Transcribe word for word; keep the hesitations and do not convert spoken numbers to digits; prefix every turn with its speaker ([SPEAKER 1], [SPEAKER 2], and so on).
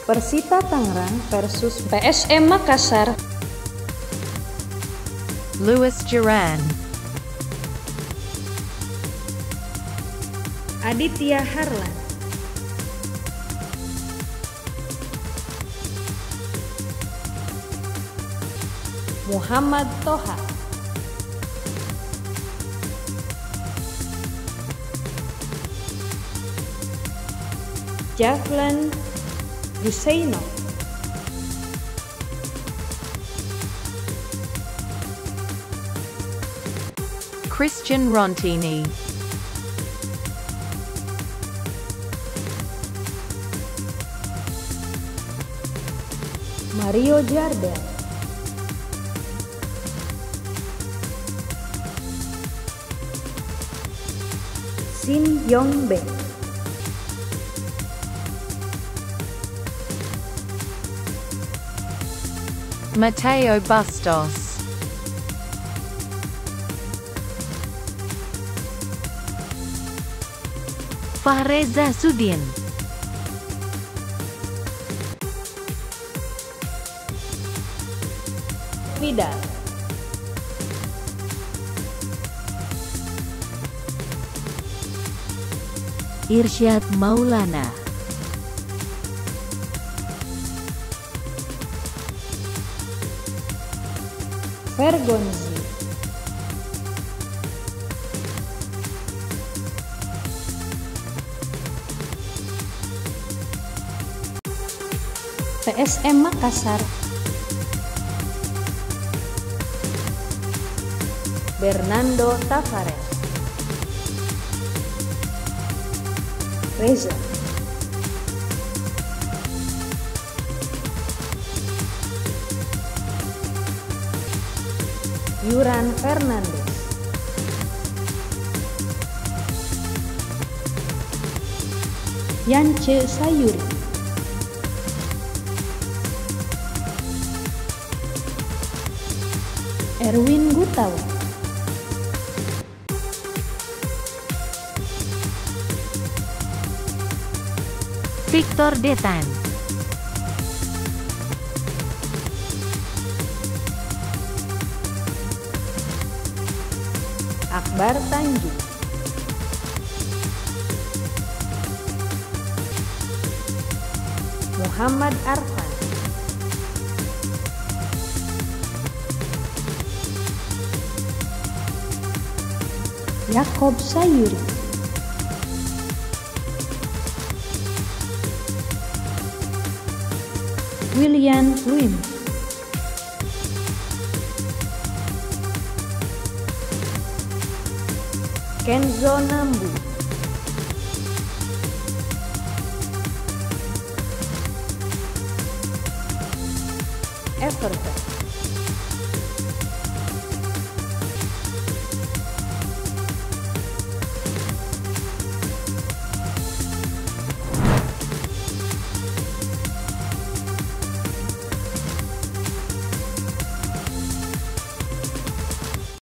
[SPEAKER 1] Persita Tangerang versus P S M Makassar.
[SPEAKER 2] Louis Duran,
[SPEAKER 1] Aditya Harlan, Muhammad Toha, Javlan Huseino,
[SPEAKER 2] Christian Rontini,
[SPEAKER 1] Mario Jardel, Shin Yong Beng,
[SPEAKER 2] Mateo Bustos, Fahreza Sudin,
[SPEAKER 1] Vidal,
[SPEAKER 2] Irsyad Maulana,
[SPEAKER 1] Vergonzi, P S M Makassar, Bernardo Tavares, Reza, Yuran Fernandes, Yance Sayuri, Erwin Gutawa,
[SPEAKER 2] Victor Detan,
[SPEAKER 1] Akbar Tanjung, Muhammad Arfan, Yakob Sayuri, William Lim, Kenzo Nambu, Everton,